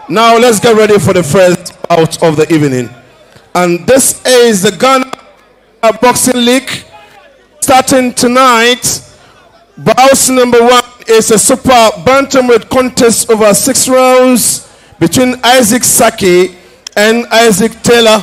Now let's get ready for the first bout of the evening. And this is the Ghana Boxing League starting tonight. Bout number 1 is a super bantamweight contest over 6 rounds between SACKEY and Isaac Taylor.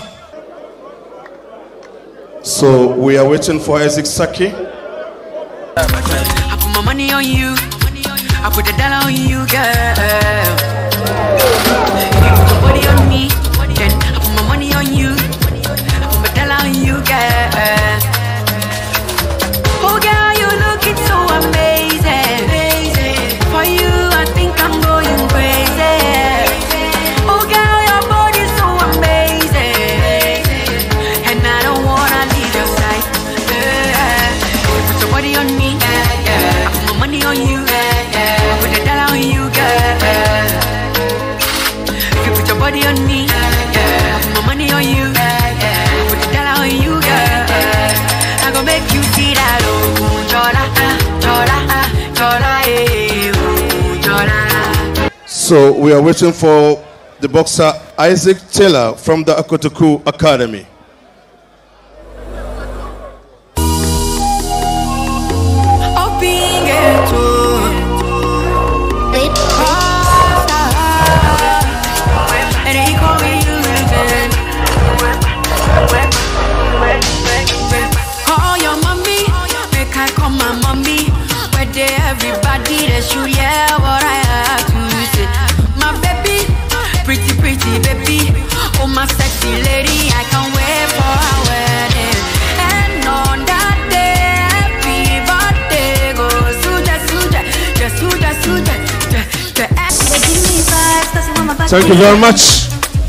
So we are waiting for SACKEY. I put my money on you. I put the dollar on you, girl. You put your body on me, then I put my money on you. I put my dollar on you, girl. Oh, girl, you looking so amazing. For you, I think I'm going crazy. Oh, girl, your body's so amazing, and I don't wanna leave your side. You put your body on me, I put my money on you. Body on me, put my money on you, put the dollar on you, girl. I gon' make you see that, So we are waiting for the boxer Isaac Taylor from the Akotoku Academy. Everybody that should hear what I have to say. My baby, pretty baby. Oh, my sexy lady, I can't wait for our wedding. And on that day, happy birthday goes Thank you very much.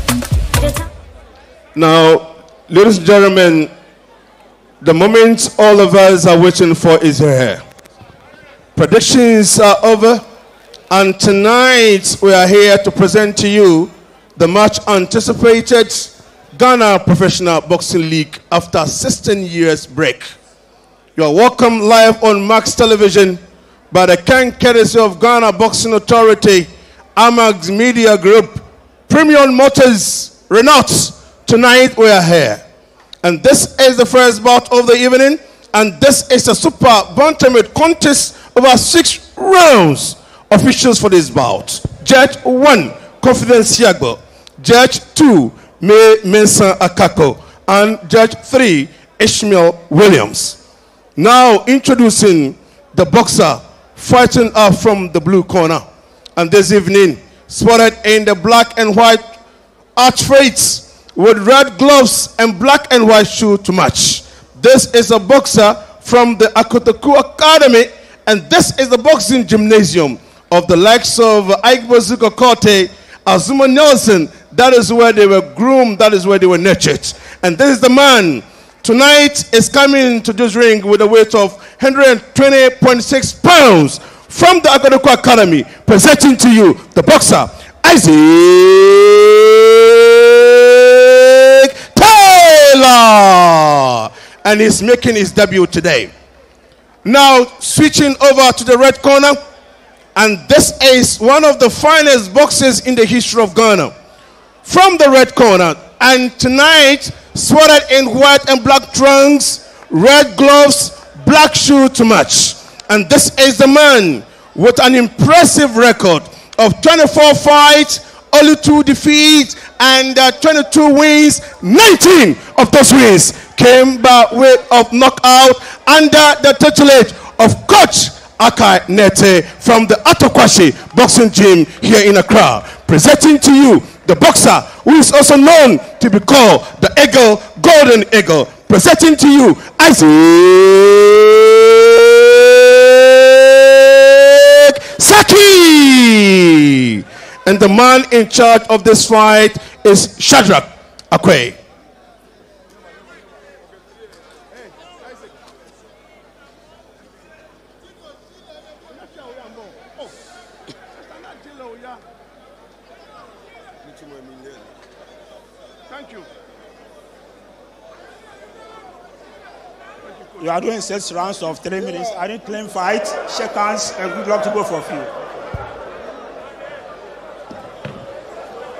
Now, ladies and gentlemen, the moment all of us are waiting for is here. Predictions are over, and tonight we are here to present to you the much anticipated Ghana Professional Boxing League after 16 years break. You are welcome live on Max Television by the kind courtesy of Ghana Boxing Authority, Amax Media Group, Premium Motors, Renault. Tonight we are here, and this is the first bout of the evening, and this is a super bantamweight contest over 6 rounds. Officials for this bout: Judge 1, Confidence Siagbo; Judge 2, Mensa Akako; and Judge 3, Ishmael Williams. Now introducing the boxer fighting up from the blue corner, and this evening spotted in the black and white outfits with red gloves and black and white shoe to match. This is a boxer from the Akotoku Academy, and this is the boxing gymnasium of the likes of Igbozuko Kote, Azuma Nelson. That is where they were groomed, that is where they were nurtured. And this is the man tonight is coming to this ring with a weight of 120.6 pounds from the Akotoku Academy, presenting to you the boxer Isaac Taylor. And he's making his debut today. Now switching over to the red corner, and this is one of the finest boxers in the history of Ghana. From the red corner, and tonight spotted in white and black trunks, red gloves, black shoe to match. And this is the man with an impressive record of 24 fights, only 2 defeats, and 22 wins. 19 of those wins came by way of knockout under the tutelage of Coach Akai Nete from the Atokwashi Boxing Gym here in Accra. Presenting to you the boxer who is also known to be called the Eagle, Golden Eagle. Presenting to you Isaac SACKEY. And the man in charge of this fight is Shadrach Akwe. Thank you. You are doing 6 rounds of 3 minutes. I didn't claim fight. Shake hands and good luck to go for a few.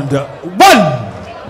Round 1.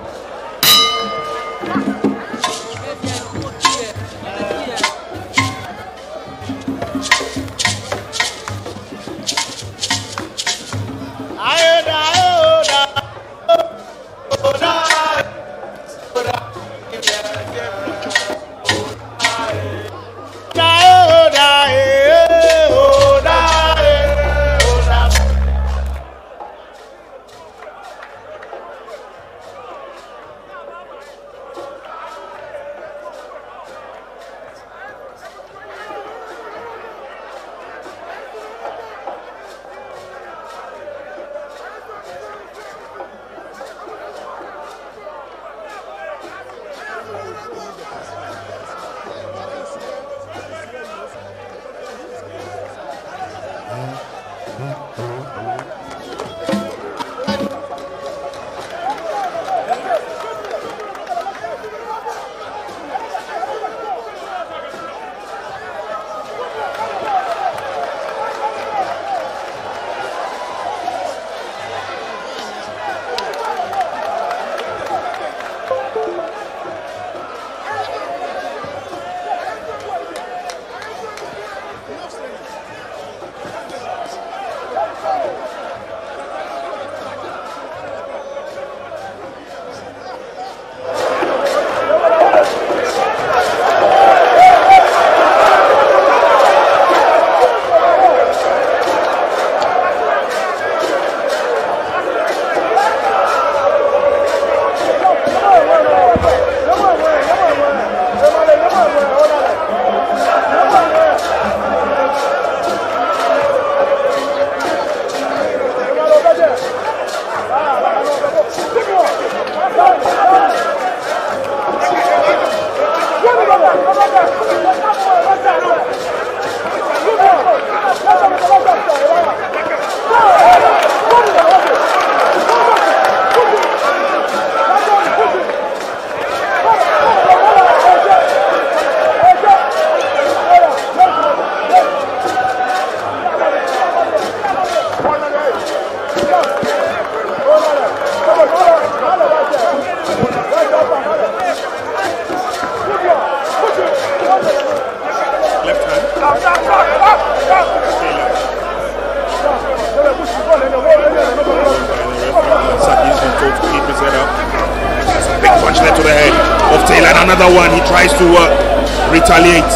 Another one, he tries to retaliate.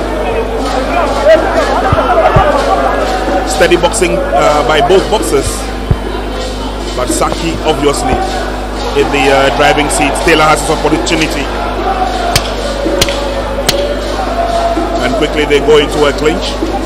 Steady boxing by both boxers, but SACKEY obviously in the driving seat. Taylor has his opportunity, and quickly they go into a clinch,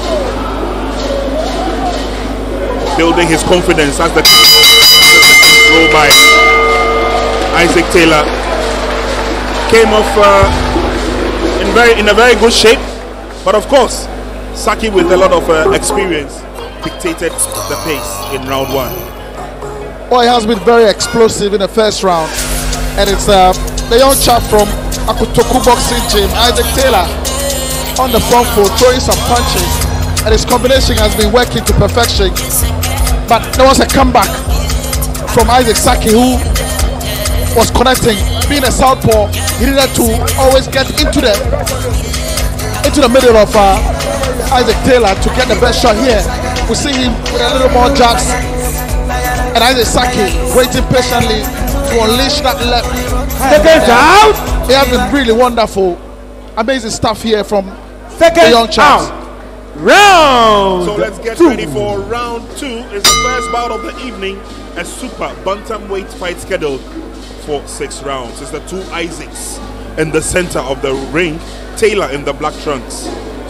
building his confidence as the roll by. Isaac Taylor came off in a very good shape, but of course SACKEY with a lot of experience dictated the pace in round 1. Well, he has been very explosive in the first round, and it's the young chap from Akutoku Boxing Gym, Isaac Taylor, on the front foot, throwing some punches, and his combination has been working to perfection. But there was a comeback from Isaac SACKEY, who was connecting. Being a southpaw, he needed to always get into the middle of Isaac Taylor to get the best shot here. We see him with a little more jabs, and Isaac SACKEY waiting patiently to unleash that left hand. Out. It has been really wonderful, amazing stuff here from the young chaps. Round. So let's get ready for round 2. It's the first bout of the evening, a super bantamweight fight scheduled for 6 rounds. It's the two Isaacs in the center of the ring, Taylor in the black trunks.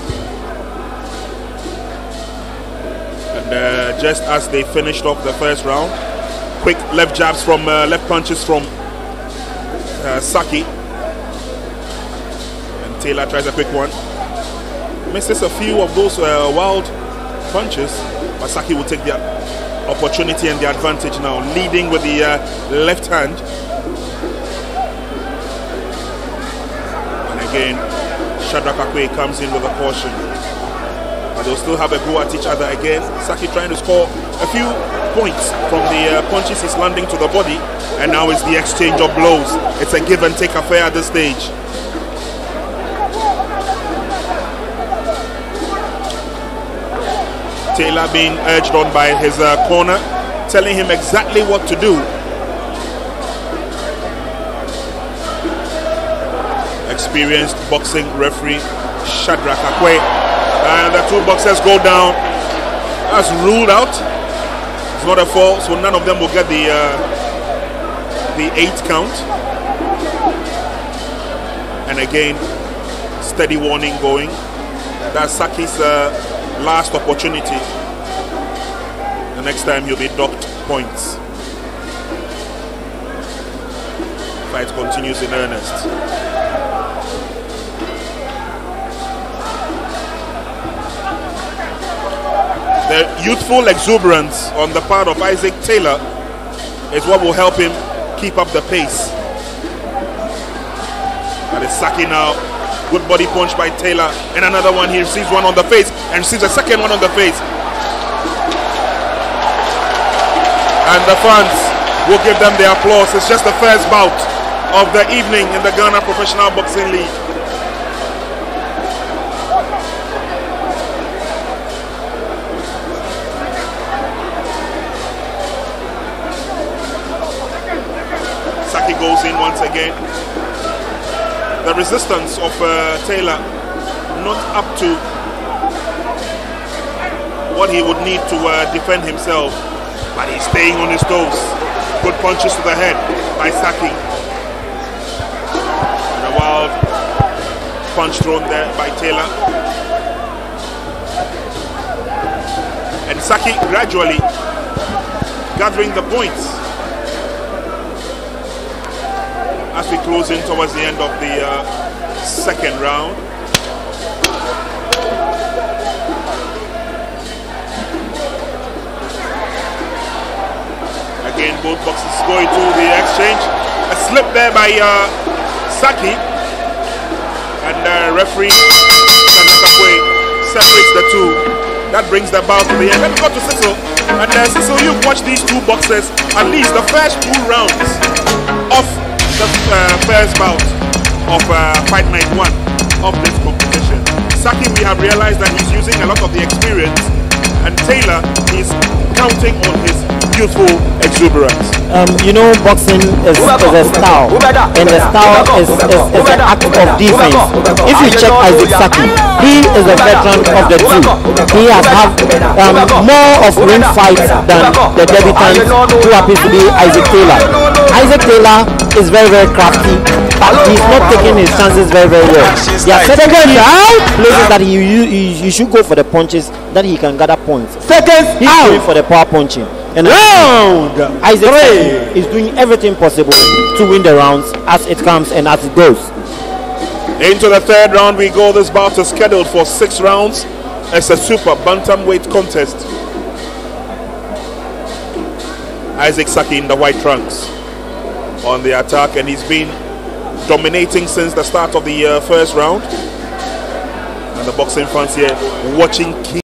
And just as they finished off the first round, quick left jabs from left punches from SACKEY, and Taylor tries a quick one, misses a few of those wild punches, but SACKEY will take the opportunity and the advantage now, leading with the left hand. Again, Shadrach Akwe comes in with a caution, but they'll still have a go at each other again. SACKEY trying to score a few points from the punches he's landing to the body, and now it's the exchange of blows. It's a give and take affair at this stage. Taylor being urged on by his corner, telling him exactly what to do. Experienced boxing referee Shadrach Akwe, and the two boxers go down. That's ruled out. It's not a fall, so none of them will get the 8 count. And again, steady warning going. That's Sackey's last opportunity. The next time he'll be docked points. Fight continues in earnest. The youthful exuberance on the part of Isaac Taylor is what will help him keep up the pace. That is Sackey now. Good body punch by Taylor, and another one. He receives one on the face and receives a second one on the face. And the fans will give them their applause. It's just the first bout of the evening in the Ghana Professional Boxing League. Sackey goes in once again. The resistance of Taylor not up to what he would need to defend himself, but he's staying on his toes. Good punches to the head by Sackey. And a wild punch thrown there by Taylor. And Sackey gradually gathering the points as we close in towards the end of the second round. Again, both boxes go into the exchange. A slip there by Sackey, and referee Sanakakwe separates the two. That brings the bout to the end. Let me go to Cecil. And Cecil, you've watched these two boxers at least the first 2 rounds of the first bout of Fight Night 1 of this competition. Sackey, we have realized that he's using a lot of the experience, and Taylor is counting on his youthful exuberance. You know, boxing is a style, and the style is an act of defense. If you check Isaac Sackey, he is a veteran of the two. He has had more of ring fights than the debutant who happens to be Isaac Taylor. Isaac Taylor is very, very crafty, but he's not taking his chances very, very well. There are certain places that he should go for the punches that he can gather points. He's going for the power punching. And Isaac is doing everything possible to win the rounds as it comes and as it goes. Into the third round we go. This bout is scheduled for 6 rounds. It's a super bantamweight contest. Isaac Sackey in the white trunks on the attack, and he's been dominating since the start of the first round. And the boxing fans here watching.